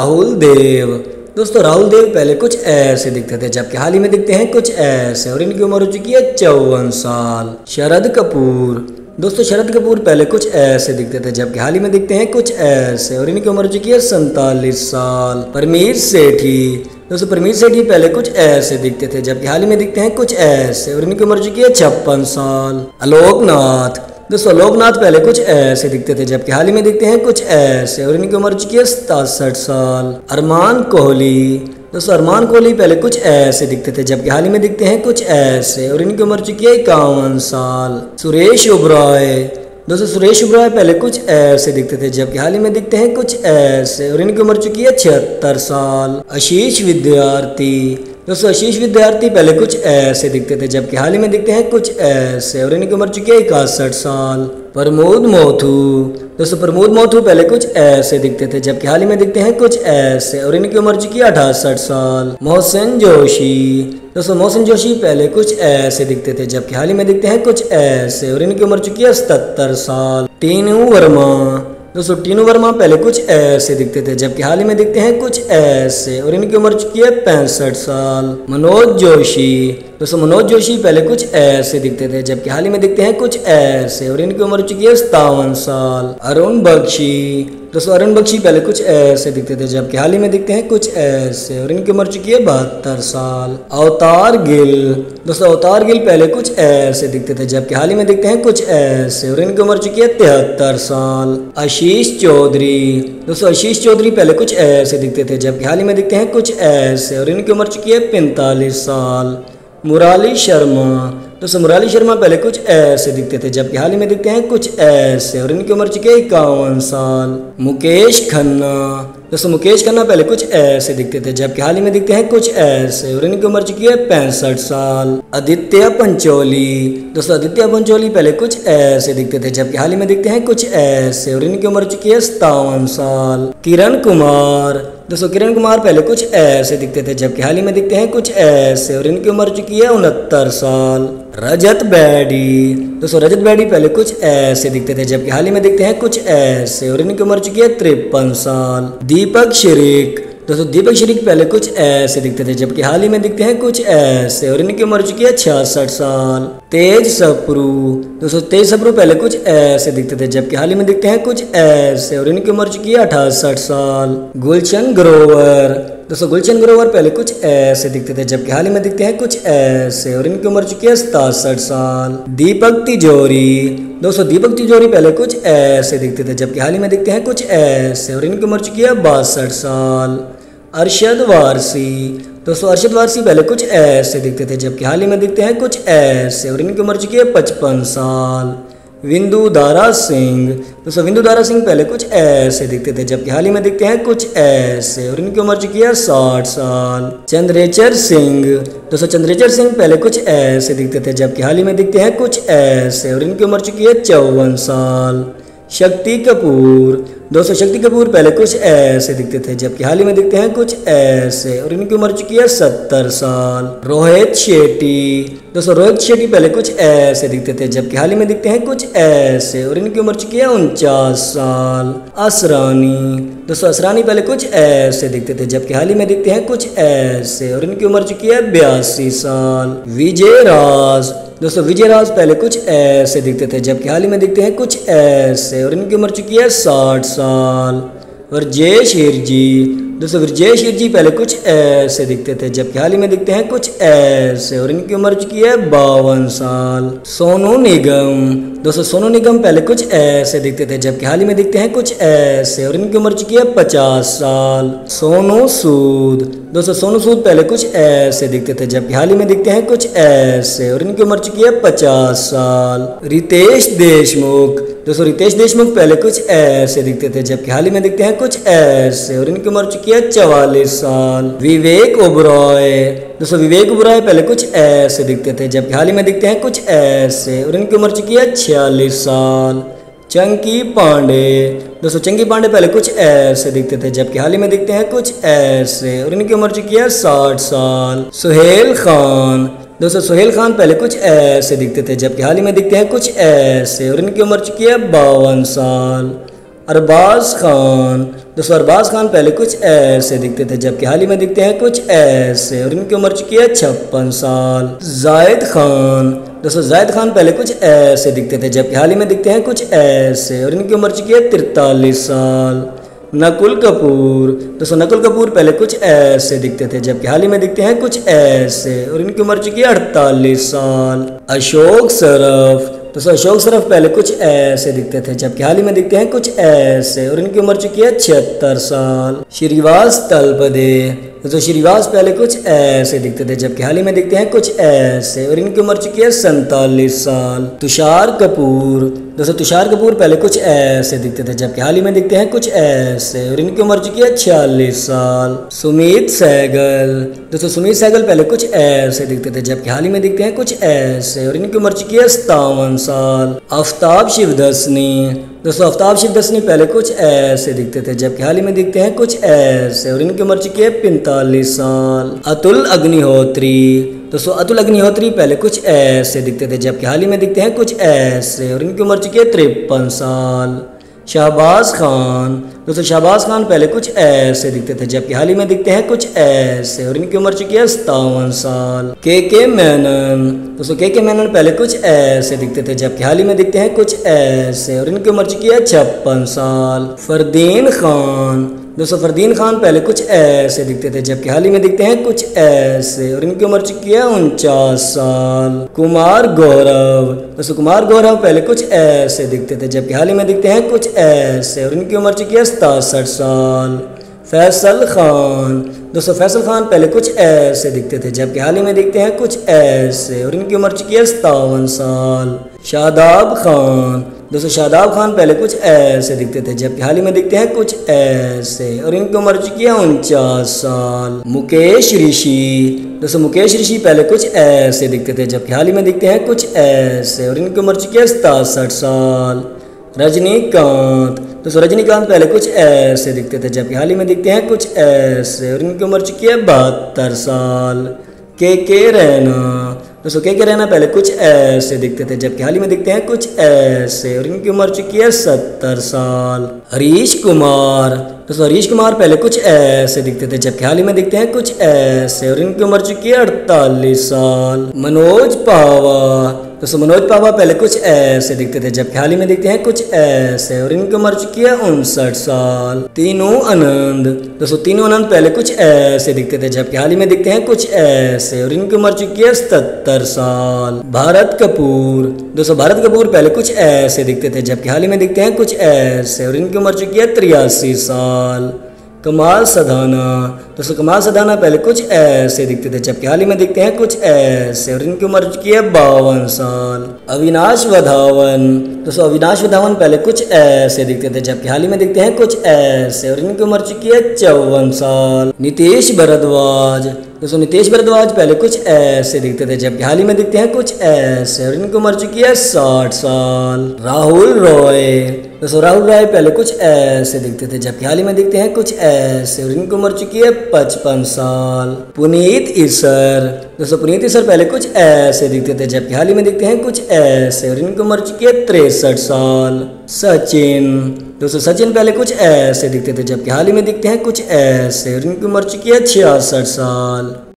राहुल देव। दोस्तों राहुल देव पहले कुछ ऐसे दिखते थे जबकि हाल ही में दिखते हैं कुछ ऐसे और इनकी उम्र हो चुकी है 54 साल। शरद कपूर। दोस्तों शरद कपूर पहले कुछ ऐसे दिखते थे जबकि हाल ही में दिखते हैं कुछ ऐसे और इनकी उम्र हो चुकी है 47 साल। परमीर सेठी। दोस्तों परमीर सेठी पहले कुछ ऐसे दिखते थे जबकि हाल ही में दिखते हैं कुछ ऐसे और इनकी उम्र हो चुकी है 56 साल। आलोक नाथ। दोस्तों आलोक नाथ पहले कुछ ऐसे दिखते थे जबकि हाल ही में दिखते हैं कुछ ऐसे और इनकी उम्र हो चुकी है 67 साल। अरमान कोहली। दोस्तों अरमान कोहली पहले कुछ ऐसे दिखते थे जबकि हाल ही में दिखते हैं कुछ ऐसे और इनकी उम्र हो चुकी है 51 साल। सुरेश ओबराय। दोस्तों सुरेश ओबराय पहले कुछ ऐसे दिखते थे जबकि हाल ही में दिखते हैं कुछ ऐसे और इनकी उम्र चुकी है 76 साल। आशीष विद्यार्थी। दोस्तों आशीष विद्यार्थी पहले कुछ ऐसे दिखते थे जबकि हाल ही में दिखते हैं कुछ ऐसे और इनकी उम्र चुकी है 61 साल। प्रमोद मोथू। दोस्तों प्रमोद मोथू पहले कुछ ऐसे दिखते थे जबकि हाल ही में दिखते हैं कुछ ऐसे और इनकी उम्र चुकी है 68 साल। मोहसिन जोशी। दोस्तों मोहसिन जोशी पहले कुछ ऐसे दिखते थे जबकि हाल ही में दिखते हैं कुछ ऐसे और इनकी उम्र चुकी है 77 साल। टीनू वर्मा। दोस्तों टीनू वर्मा पहले कुछ ऐसे दिखते थे जबकि हाल ही में दिखते हैं कुछ ऐसे और इनकी उम्र चुकी है 65 साल। मनोज जोशी। दोस्तों मनोज जोशी पहले कुछ ऐसे दिखते थे जबकि हाल ही में दिखते हैं कुछ ऐसे और इनकी उम्र चुकी है 57 साल। अरुण बख्शी। दोस्तों अरुण बख्शी पहले कुछ ऐसे दिखते थे जबकि हाल ही में दिखते हैं कुछ ऐसे और इनकी उम्र चुकी है 72 साल। अवतार गिल। दोस्तों अवतार गिल पहले कुछ ऐसे दिखते थे जबकि हाल ही में दिखते हैं कुछ ऐसे और इनकी उम्र चुकी है 73 साल। आशीष चौधरी। दोस्तों आशीष चौधरी पहले कुछ ऐसे दिखते थे जबकि हाल ही में दिखते हैं कुछ ऐसे और इनकी उम्र चुकी है 45 साल। मुराली शर्मा। दोस्तों मुराली शर्मा पहले कुछ ऐसे दिखते थे जबकि हाल ही में दिखते हैं कुछ ऐसे और इनकी उम्र चुकी है 51 साल। मुकेश खन्ना। दोस्तों मुकेश खन्ना पहले कुछ ऐसे दिखते थे जबकि हाल ही में दिखते हैं कुछ ऐसे और इनकी उम्र चुकी है 65 साल। आदित्य पंचोली। दोस्तों आदित्य पंचोली पहले कुछ ऐसे दिखते थे जबकि हाल ही में दिखते हैं कुछ ऐसे और इनकी उम्र चुकी है 57 साल। किरण कुमार। दोस्तों किरण कुमार पहले कुछ ऐसे दिखते थे जबकि हाल ही में दिखते हैं कुछ ऐसे और इनकी उम्र चुकी है 69 साल। रजत बेडी। दोस्तों रजत बेडी पहले कुछ ऐसे दिखते थे जबकि हाल ही में दिखते हैं कुछ ऐसे और इनकी उम्र चुकी है 53 साल। दीपक शिरीक। दोस्तों दीपक शिरीक पहले कुछ ऐसे दिखते थे जबकि हाल ही में दिखते हैं कुछ ऐसे और इनकी उम्र चुकी है 66 साल। तेज सप्रू। दोस्तों तेज सप्रू पहले कुछ ऐसे दिखते थे जबकि हाल ही में दिखते हैं कुछ ऐसे और इनकी उम्र चुकी है 68 साल। गुलशन ग्रोवर। दोस्तों गुलशन ग्रोवर पहले कुछ ऐसे दिखते थे जबकि हाल ही में दिखते हैं कुछ ऐसे और इनकी उम्र चुकी है 67 साल। दीपक तिजोरी। दोस्तों दीपक तिजोरी पहले कुछ ऐसे दिखते थे जबकि हाल ही में दिखते हैं कुछ ऐसे और इनकी उम्र चुकी है 62 साल। अरशद वारसी। दोस्तों अरशद वारसी पहले कुछ ऐसे दिखते थे जबकि हाल ही में दिखते हैं कुछ ऐसे और इनकी उम्र चुकी है 55 साल। विंदु दारा सिंह। दोस्तों विंदु दारा सिंह पहले कुछ ऐसे दिखते थे जबकि हाल ही में दिखते हैं कुछ ऐसे और इनकी उम्र चुकी है 60 साल। चंद्रेचर सिंह। दोस्तों चंद्रेचर सिंह पहले कुछ ऐसे दिखते थे जबकि हाल ही में दिखते हैं कुछ ऐसे और इनकी उम्र चुकी है 54 साल। शक्ति कपूर। दोस्तों शक्ति कपूर पहले कुछ ऐसे दिखते थे जबकि हाल ही में दिखते हैं कुछ ऐसे और इनकी उम्र चुकी है 70 साल। रोहित शेट्टी। दोस्तों रोहित शेट्टी पहले कुछ ऐसे दिखते थे जबकि हाल ही में दिखते हैं कुछ ऐसे और इनकी उम्र चुकी है 49 साल। असरानी। दोस्तों असरानी पहले कुछ ऐसे दिखते थे जबकि हाल ही में दिखते हैं कुछ ऐसे और इनकी उम्र चुकी है 82 साल। विजय राज। दोस्तों विजय राज पहले कुछ ऐसे दिखते थे जबकि हाल ही में दिखते हैं कुछ ऐसे और इनकी उम्र चुकी है 60 साल। व्रजेश हिरजी। दोस्तों व्रजेश हिरजी पहले कुछ ऐसे दिखते थे जबकि हाल ही में दिखते हैं कुछ ऐसे और इनकी उम्र चुकी है 52 साल। सोनू निगम। दोस्तों सोनू निगम पहले कुछ ऐसे दिखते थे जबकि हाल ही में दिखते हैं कुछ ऐसे और इनकी उम्र चुकी है 50 साल। सोनू सूद। दोस्तों सोनू सूद पहले कुछ ऐसे दिखते थे जबकि हाल ही में दिखते हैं कुछ ऐसे और इनकी उम्र चुकी है 50 साल। रितेश देशमुख। दोस्तों रितेश देशमुख पहले कुछ ऐसे दिखते थे जबकि हाल ही में दिखते हैं कुछ ऐसे और इनकी उम्र चुकी है 44 साल। विवेक ओबरॉय। दोस्तों विवेक ओबरॉय पहले कुछ ऐसे दिखते थे जबकि हाल ही में दिखते हैं कुछ ऐसे और इनकी उम्र चुकी है 46 साल। चंकी पांडे। दोस्तों चंकी पांडे पहले कुछ ऐसे दिखते थे जबकि हाल ही में दिखते हैं कुछ ऐसे और इनकी उम्र चुकी है 60 साल। सुहेल खान। दोस्तों सुहेल खान पहले कुछ ऐसे दिखते थे जबकि हाल ही में दिखते हैं कुछ ऐसे और इनकी उम्र चुकी है 52 साल। अरबाज खान। दोस्तों अरबाज खान पहले कुछ ऐसे दिखते थे जबकि हाल ही में दिखते हैं कुछ ऐसे और इनकी उम्र चुकी है 56 साल। जायद खान, दोस्तों जायद खान पहले कुछ ऐसे दिखते थे जबकि हाल ही में दिखते हैं कुछ ऐसे और इनकी उम्र चुकी है 43 साल। नकुल कपूर, दोस्तों नकुल कपूर पहले कुछ ऐसे दिखते थे जबकि हाल ही में दिखते हैं कुछ ऐसे और इनकी उम्र चुकी है 48 साल। अशोक सरफ, दोस्तों अशोक सरफ पहले कुछ ऐसे दिखते थे जबकि हाल ही में दिखते हैं कुछ ऐसे और इनकी उम्र चुकी है 76 साल। श्रीवास तलपदे, दोस्तों श्रीवास पहले कुछ ऐसे दिखते थे जबकि हाल ही में दिखते हैं कुछ ऐसे और इनकी उम्र चुकी है 47 साल। तुषार कपूर, दोस्तों तुषार कपूर पहले कुछ ऐसे दिखते थे जबकि हाल ही में दिखते हैं कुछ ऐसे और इनकी उम्र चुकी है 46 साल। सुमीत सहगल, दोस्तों सुमीत सहगल पहले कुछ ऐसे दिखते थे जबकि हाल ही में दिखते हैं कुछ ऐसे और इनकी उम्र चुकी है 57 साल। आफ्ताब शिवदसनी, दोस्तों आफ्ताब शिवदसनी पहले कुछ ऐसे दिखते थे जबकि हाल ही में दिखते हैं कुछ ऐसे और इनकी उम्र चुकी है 45 साल। अतुल अग्निहोत्री, दोस्तों अतुल अग्निहोत्री पहले कुछ ऐसे दिखते थे जबकि हाल ही में दिखते हैं कुछ ऐसे और इनकी उम्र चुकी है 53 साल। शहबाज खान, दोस्तों शहबाज खान पहले कुछ ऐसे दिखते थे जबकि हाल ही में दिखते हैं कुछ ऐसे और इनकी उम्र चुकी है 57 साल। के मेनन, दोस्तों के मेनन पहले कुछ ऐसे दिखते थे जबकि हाल ही में दिखते हैं कुछ ऐसे और इनकी उम्र चुकी है 56 साल। फरदीन खान, दोस्तों फरदीन खान पहले कुछ ऐसे दिखते थे जबकि हाल ही में दिखते हैं कुछ ऐसे और इनकी उम्र चुकी है 49 साल। कुमार गौरव, दोस्तों कुमार गौरव पहले कुछ ऐसे दिखते थे जबकि हाल ही में दिखते हैं कुछ ऐसे और इनकी उम्र चुकी है 67 साल। फैसल खान, दोस्तों फैसल खान पहले कुछ ऐसे दिखते थे जबकि हाल ही में दिखते हैं कुछ ऐसे और इनकी उम्र चुकी है 57 साल। शादाब खान, दोस्तों शादाब खान पहले कुछ ऐसे दिखते थे जबकि हाल ही में दिखते हैं कुछ ऐसे और इनकी उम्र चुकी है 49 साल। मुकेश ऋषि, दोस्तों मुकेश ऋषि पहले कुछ ऐसे दिखते थे जबकि हाल ही में दिखते हैं कुछ ऐसे और इनकी उम्र चुकी है 67 साल। रजनीकांत, दोस्तों रजनीकांत पहले कुछ ऐसे दिखते थे जबकि हाल ही में दिखते हैं कुछ ऐसे और इनकी उम्र चुकी है 72 साल। के रैना, दोस्तों के रैना पहले कुछ ऐसे दिखते थे जबकि हाल ही में दिखते हैं कुछ ऐसे और इनकी उम्र चुकी है 70 साल। हरीश कुमार, दोस्तों हरीश कुमार पहले कुछ ऐसे दिखते थे जबकि हाल ही में दिखते हैं कुछ ऐसे और इनकी उम्र चुकी है 48 साल। मनोज पावा, दोस्तों मनोज पावा पहले कुछ ऐसे दिखते थे जबकि हाल ही में दिखते हैं कुछ ऐसे और इनकी उम्र चुकी है 59 साल। तीनों आनंद, दोस्तों तीनों आनंद पहले कुछ ऐसे दिखते थे जबकि हाल ही में दिखते हैं कुछ ऐसे और इनकी उम्र चुकी है 77 साल। भारत कपूर, दोस्तों भारत कपूर पहले कुछ ऐसे दिखते थे जबकि हाल ही में दिखते हैं कुछ ऐसे और इनकी उम्र चुकी है 83 साल। कमाल सधाना, दोस्तों कमाल सधाना पहले कुछ ऐसे दिखते थे जबकि हाल ही में दिखते हैं कुछ ऐसे और इनकी उम्र चुकी है 52 साल। अविनाश वधावन, दोस्तों अविनाश वधावन पहले कुछ ऐसे दिखते थे जबकि हाल ही में दिखते हैं कुछ ऐसे और इनकी उम्र चुकी है 54 साल। नीतीश भारद्वाज, दोस्तों नीतीश भारद्वाज पहले कुछ ऐसे दिखते थे जबकि हाल ही में दिखते हैं कुछ ऐसे और इनकी उम्र चुकी है 60 साल। राहुल रॉय, दोस्तों राहुल रॉय पहले कुछ ऐसे दिखते थे जबकि हाल ही में दिखते हैं कुछ ऐसे और इनकी उम्र चुकी है 55 साल। पुनीत ईसर, दोस्तों पुनीत ईसर पहले कुछ ऐसे दिखते थे जबकि हाल ही में दिखते हैं कुछ ऐसे और इनकी उम्र चुकी है 63 साल। सचिन, दोस्तों सचिन पहले कुछ ऐसे दिखते थे जबकि हाल ही में दिखते हैं कुछ ऐसे और इनकी उम्र चुकी है 66 साल।